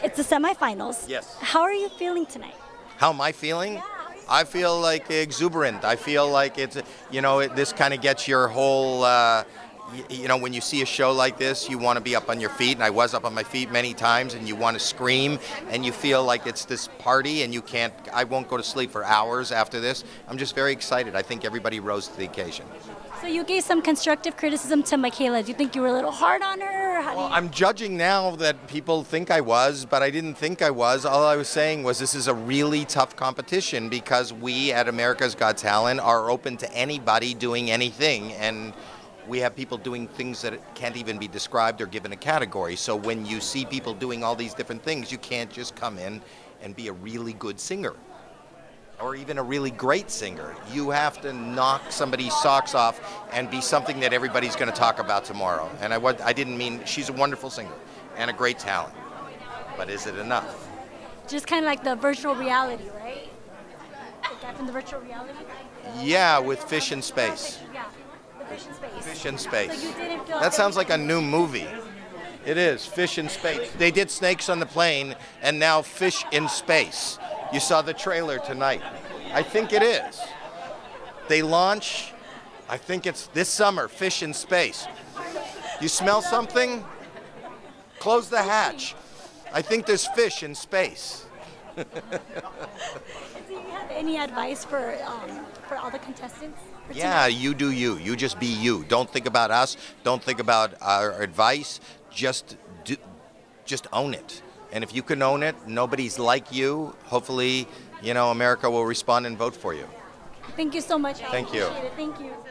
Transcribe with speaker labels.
Speaker 1: It's the semifinals.
Speaker 2: Yes.
Speaker 1: How are you feeling tonight?
Speaker 2: How am I feeling? I feel like exuberant. I feel like it's, this kind of gets your whole, when you see a show like this, you want to be up on your feet, and I was up on my feet many times, and you want to scream, and you feel like it's this party, and I won't go to sleep for hours after this. I'm just very excited. I think everybody rose to the occasion.
Speaker 1: So you gave some constructive criticism to Michaela. Do you think you were a little hard on her?
Speaker 2: I'm judging now that people think I was, but I didn't think I was. All I was saying was this is a really tough competition because we at America's Got Talent are open to anybody doing anything, and we have people doing things that can't even be described or given a category. So when you see people doing all these different things, you can't just come in and be a really good singer or even a really great singer. You have to knock somebody's socks off and be something that everybody's going to talk about tomorrow. And I didn't mean, she's a wonderful singer and a great talent, but is it enough?
Speaker 1: Just kind of like the virtual reality, right? The guy from the virtual reality?
Speaker 2: Yeah, with Fish in Space.
Speaker 1: Yeah, the Fish in Space.
Speaker 2: Fish in Space.
Speaker 1: So you didn't feel
Speaker 2: that sounds like a new movie. It is, Fish in Space. They did Snakes on the Plane, and now Fish in Space. You saw the trailer tonight. I think it is. They launch, I think it's this summer, Fish in Space. You smell something? Close the hatch. I think there's fish in space.
Speaker 1: Do you have any advice for all the contestants?
Speaker 2: Yeah, you do you. You just be you. Don't think about us. Don't think about our advice. Just own it. And if you can own it, nobody's like you. Hopefully, America will respond and vote for you.
Speaker 1: Thank you so much.
Speaker 2: Thank you.
Speaker 1: Thank you.